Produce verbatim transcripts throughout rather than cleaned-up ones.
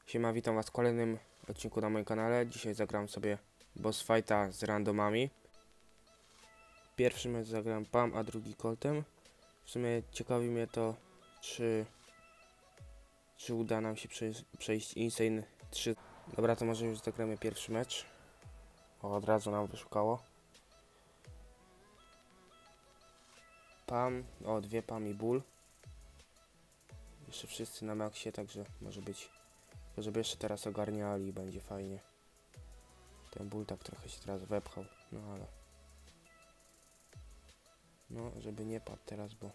Siema, witam was w kolejnym odcinku na moim kanale. Dzisiaj zagram sobie boss fighta z randomami. Pierwszy mecz zagram Pam, a drugi Coltem. W sumie ciekawi mnie to, czy, czy uda nam się przejść, przejść Insane trzy. Dobra, to może już zagramy pierwszy mecz. O, od razu nam wyszukało. Pam, o, dwie Pam i Bull. Jeszcze wszyscy na maksie, także może być. Tylko żeby jeszcze teraz ogarniali i będzie fajnie. Ten Bull tak trochę się teraz wepchał, no ale... No, żeby nie padł teraz, bo...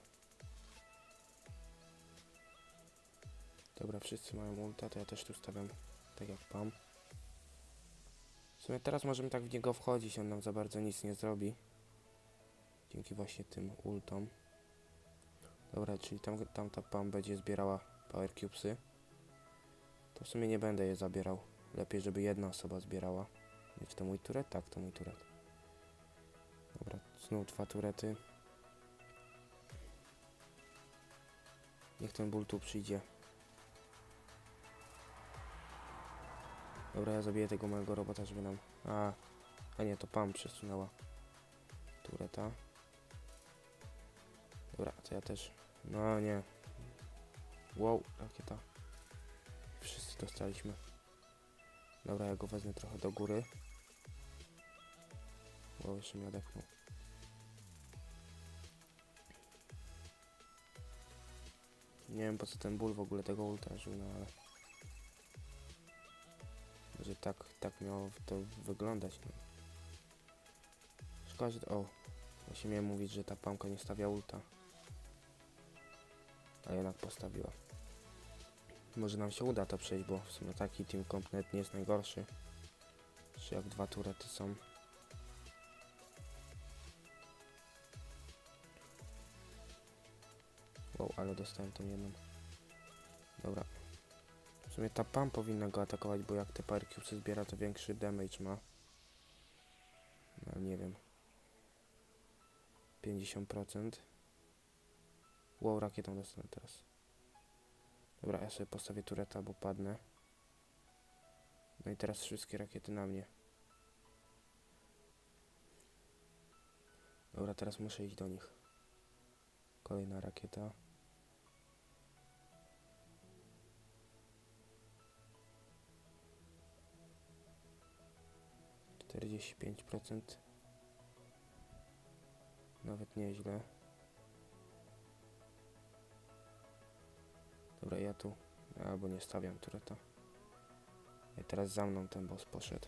Dobra, wszyscy mają ulta, to ja też tu stawiam tak jak Pam. W sumie teraz możemy tak w niego wchodzić, on nam za bardzo nic nie zrobi. Dzięki właśnie tym ultom. Dobra, czyli tam, tamta Pam będzie zbierała Power Cubesy. To w sumie nie będę je zabierał. Lepiej, żeby jedna osoba zbierała. Nie, czy to mój turet? Tak, to mój turet. Dobra, znów dwa turety. Niech ten Bull tu przyjdzie. Dobra, ja zabiję tego mojego robota, żeby nam... A, a nie, to Pam przesunęła tureta. Dobra, to ja też... No nie. Wow, rakieta. Wszyscy dostaliśmy. Dobra, ja go wezmę trochę do góry. Wow, jeszcze mnie odepchnął. Nie wiem, po co ten Bull w ogóle tego ulta żył, no ale... Że tak, tak miało to wyglądać, no. Szkoda, że... O, właśnie miałem mówić, że ta Pamka nie stawia ulta. A jednak postawiła. Może nam się uda to przejść, bo w sumie taki team komplet nie jest najgorszy. Czy jak dwa turety są. Wow, ale dostałem tą jedną. Dobra. W sumie ta Pam powinna go atakować, bo jak te Power Cubesy zbiera, to większy damage ma. No ale nie wiem. pięćdziesiąt procent. Wow, rakietą dostanę teraz. Dobra, ja sobie postawię tureta, bo padnę. No i teraz wszystkie rakiety na mnie. Dobra, teraz muszę iść do nich. Kolejna rakieta. czterdzieści pięć procent. Nawet nieźle. Dobra, ja tu... Albo nie stawiam tureta. I teraz za mną ten boss poszedł.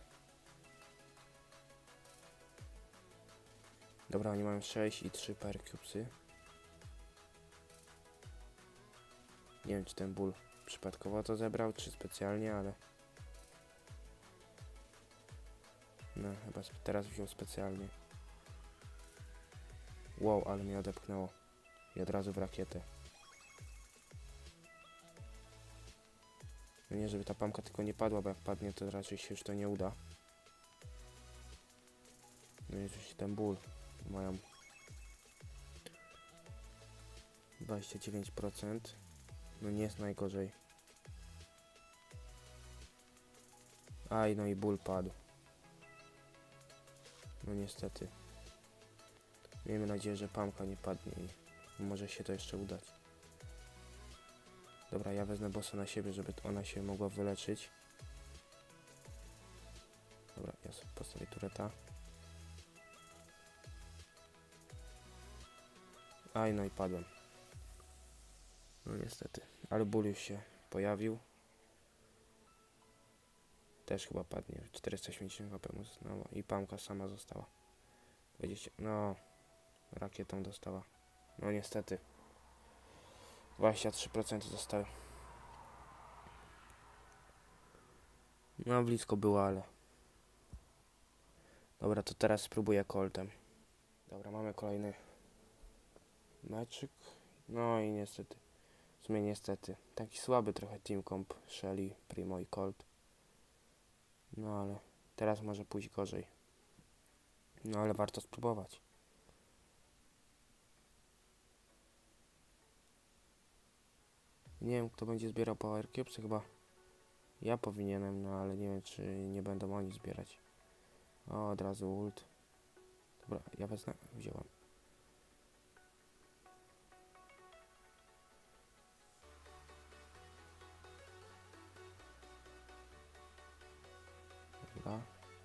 Dobra, oni mają sześć i trzy Power Cubesy. Nie wiem, czy ten Bull przypadkowo to zebrał, czy specjalnie, ale... No, chyba teraz wziął specjalnie. Wow, ale mnie odepchnęło. I od razu w rakietę. No nie, żeby ta Pamka tylko nie padła, bo jak padnie, to raczej się już to nie uda. No i oczywiście ten Bull. Mają dwadzieścia dziewięć procent. No nie jest najgorzej. Aj, no i Bull padł. No niestety. Miejmy nadzieję, że Pamka nie padnie i może się to jeszcze udać. Dobra, ja wezmę bossa na siebie, żeby ona się mogła wyleczyć. Dobra, ja sobie postawię tureta. Aj, no i padłem. No niestety. Ale Bull już się pojawił. Też chyba padnie. czterysta osiemdziesiąt H P mu zostało. I Pamka sama została. dwadzieścia... No... Rakietą dostała. No niestety. dwadzieścia trzy procent zostały. No blisko było, ale... Dobra, to teraz spróbuję Coltem. Dobra, mamy kolejny meczyk. No i niestety. W sumie niestety. Taki słaby trochę team comp Shelly, Primo i Colt. No ale teraz może pójść gorzej. No ale warto spróbować. Nie wiem, kto będzie zbierał Power Cubes, chyba Ja powinienem, no ale nie wiem, czy nie będą oni zbierać. O, od razu ult. Dobra, ja wezmę, wziąłem. Dobra.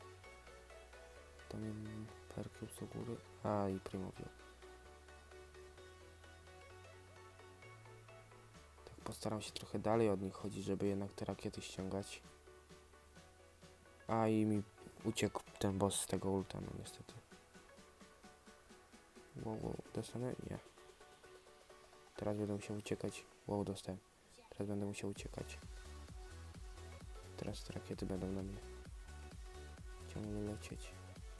Tam Percubes u góry. A, i Primo wziął. Tak, postaram się trochę dalej od nich chodzić, żeby jednak te rakiety ściągać. A, i mi uciekł ten boss z tego ulta, no niestety. Wow, wow, dostanę? Nie. Teraz będę musiał uciekać. Wow, dostałem. Teraz będę musiał uciekać. Teraz te rakiety będą na mnie ciągle lecieć.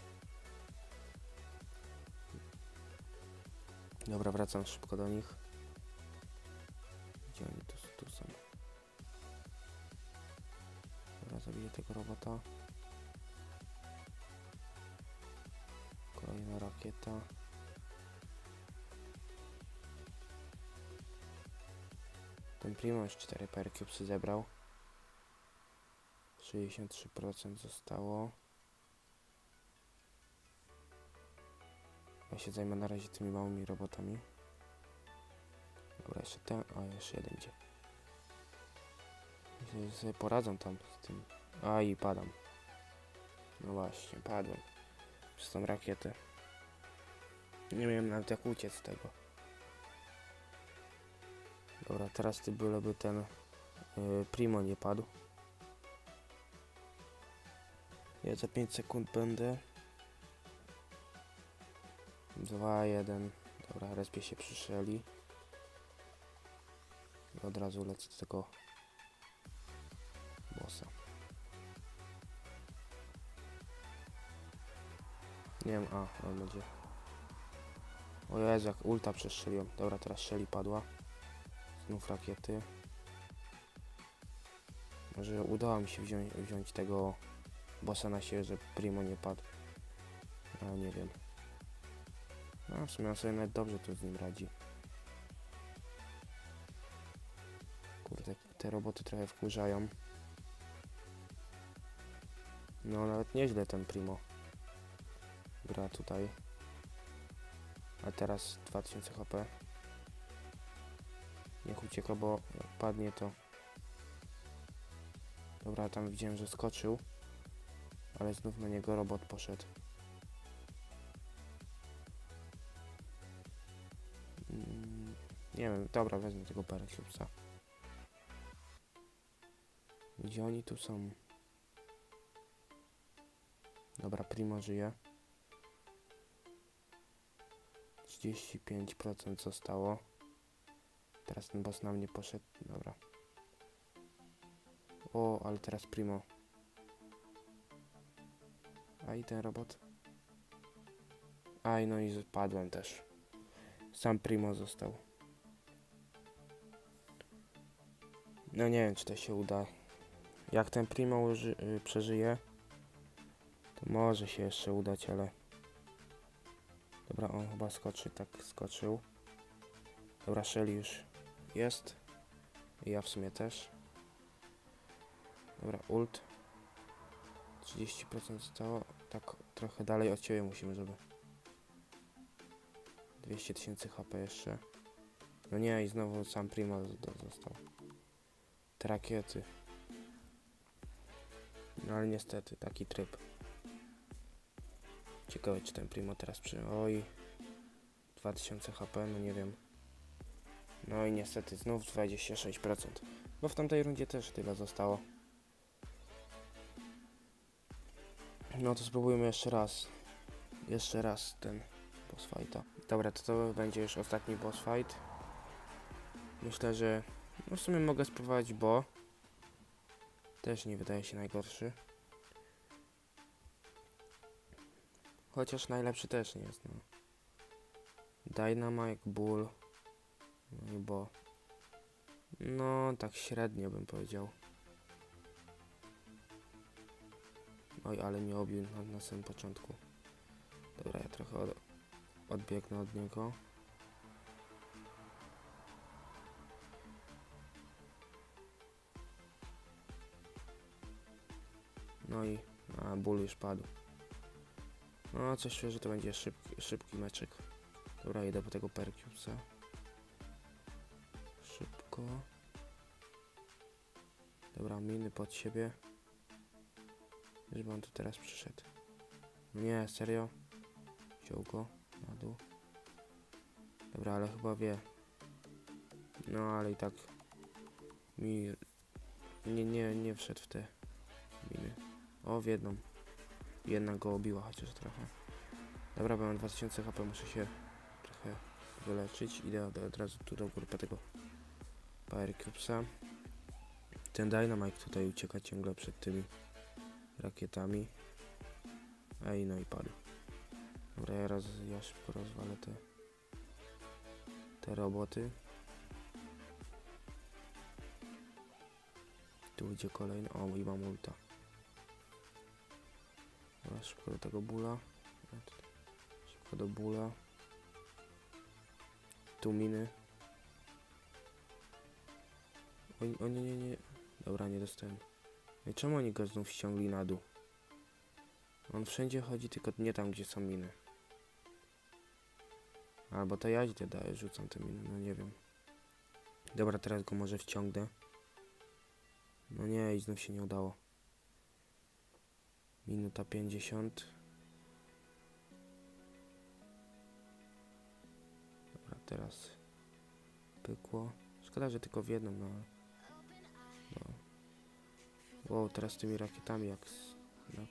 Dobra, wracam szybko do nich. Gdzie oni tu, tu są? Dobra, zabiję tego robota. Kolejna rakieta. Ten Primo już cztery Percubesy zebrał. sześćdziesiąt trzy procent zostało. Ja się zajmę na razie tymi małymi robotami. Dobra, jeszcze ten, a jeszcze jeden idzie. Myślę, że sobie poradzą tam z tym. A i padam. No właśnie, padłem. Przez tą rakietę. Nie miałem nawet jak uciec z tego. Dobra, teraz ty byleby ten yy, Primo nie padł. Ja za pięć sekund będę. dwa, jeden. Dobra, respie się przyszeli. I od razu lecę do tego bossa. Nie wiem, a, on będzie. O Jezu, jak ulta przestrzeliłem. Dobra, teraz Shelly padła. Znów rakiety. Może udało mi się wziąć, wziąć tego bossa na siebie, że Primo nie padł. Ale nie wiem. No w sumie on sobie nawet dobrze tu z nim radzi. Kurde, te roboty trochę wkurzają. No nawet nieźle ten Primo gra tutaj. A teraz dwa tysiące H P. Niech ucieka, bo jak padnie to... Dobra, tam widziałem, że skoczył. Ale znów na niego robot poszedł. Mm, nie wiem, dobra, wezmę tego Percubesa. Gdzie oni tu są? Dobra, Primo żyje. trzydzieści pięć procent zostało. Teraz ten boss na mnie poszedł. Dobra. O, ale teraz Primo. A i ten robot. Aj, no i padłem też. Sam Primo został. No nie wiem, czy to się uda. Jak ten Primo yy, przeżyje, to może się jeszcze udać, ale... Dobra, on chyba skoczy, tak skoczył. Dobra, Shelly już jest. I ja w sumie też. Dobra, ult. trzydzieści procent zostało. Tak trochę dalej od ciebie musimy, żeby... dwieście tysięcy H P jeszcze. No nie, i znowu sam Primo został. Te rakiety. No ale niestety, taki tryb. Ciekawe, czy ten Primo teraz przy... Oj... dwa tysiące H P, no nie wiem. No i niestety znów dwadzieścia sześć procent. Bo w tamtej rundzie też tyle zostało. No to spróbujmy jeszcze raz. Jeszcze raz ten boss fighta. Dobra, to to będzie już ostatni boss fight. Myślę, że... No w sumie mogę spróbować, bo... Też nie wydaje się najgorszy. Chociaż najlepszy też nie jest, no. Dynamite, Bull. No i bo... No, tak średnio bym powiedział. Oj, ale mnie obił na, na samym początku. Dobra, ja trochę od, odbiegnę od niego. No i a, ból już padł. No coś czuję, że to będzie szybki, szybki meczek. Dobra, idę po tego Percusa. Szybko. Dobra, miny pod siebie. Żeby on tu teraz przyszedł. Nie, serio? Wziął go na dół. Dobra, ale chyba wie. No, ale i tak mi nie, nie, nie wszedł w te miny. O, w jedną. Jedna go obiła chociaż trochę. Dobra, bo mam dwa tysiące H P, muszę się trochę wyleczyć. Idę od, od razu tu do góry po tego Percusa. Ten Dynamite tutaj ucieka ciągle przed tymi rakietami. Ej, no i padł. Dobra, ja, raz, ja szybko rozwalę te te roboty. Tu idzie kolejny. O, i mam ulta. Dobra, szybko do tego bóla. Szybko do bóla. Tu miny. O, o nie, nie, nie. Dobra, nie dostałem. No i czemu oni go znów ściągli na dół? On wszędzie chodzi, tylko nie tam, gdzie są miny. Albo to ja idę daję, rzucam te miny, no nie wiem. Dobra, teraz go może wciągnę. No nie, i znów się nie udało. Minuta pięćdziesiąt. Dobra, teraz pykło. Szkoda, że tylko w jedną, no. no. Wow, teraz tymi rakietami jak... No.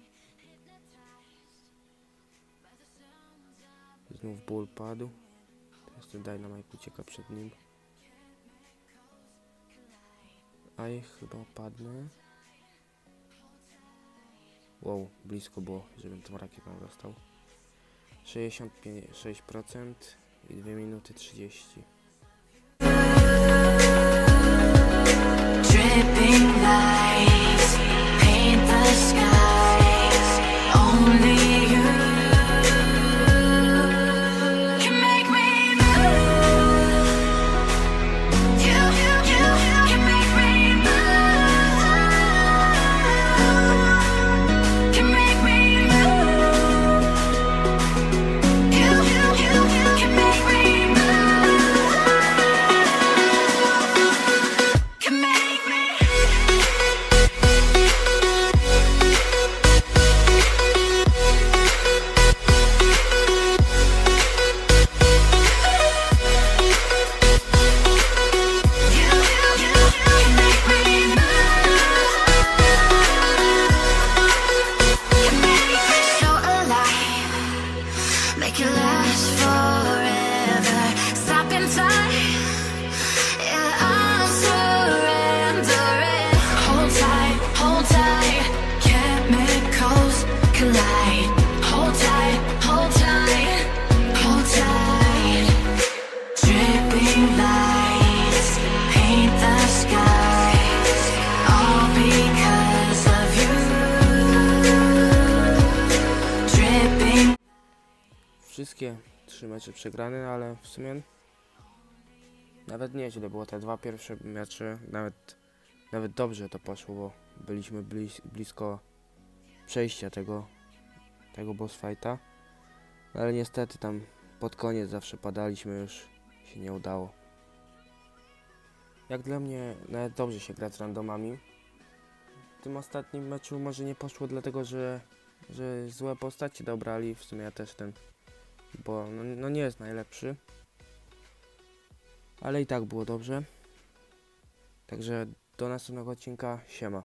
Znów ból padł. Teraz ten Dynamite ucieka przed nim. Aj, chyba padnę. Wow, blisko było, żebym tą rakietą dostał. sześćdziesiąt sześć procent i dwie minuty trzydzieści. Dripping lights paint the skies. Only you can make me move. You, you, you can make me move. Can make me move. You, you, you can make me move. Can make me. Make it last forever. Stop in time. Yeah, I'm surrendering. Hold tight, hold tight. Chemicals collide. Hold tight, hold tight, hold tight. Dripping lights paint the skies. All because of you. Dripping. Wszystkie trzy mecze przegrane, ale w sumie nawet nieźle było te dwa pierwsze mecze, nawet nawet dobrze to poszło, bo byliśmy blis blisko przejścia tego tego boss fighta, ale niestety tam pod koniec zawsze padaliśmy, już się nie udało. Jak dla mnie nawet dobrze się gra z randomami. W tym ostatnim meczu może nie poszło dlatego, że że złe postaci dobrali, w sumie ja też ten, bo no, no nie jest najlepszy, ale i tak było dobrze. Także do następnego odcinka, siema.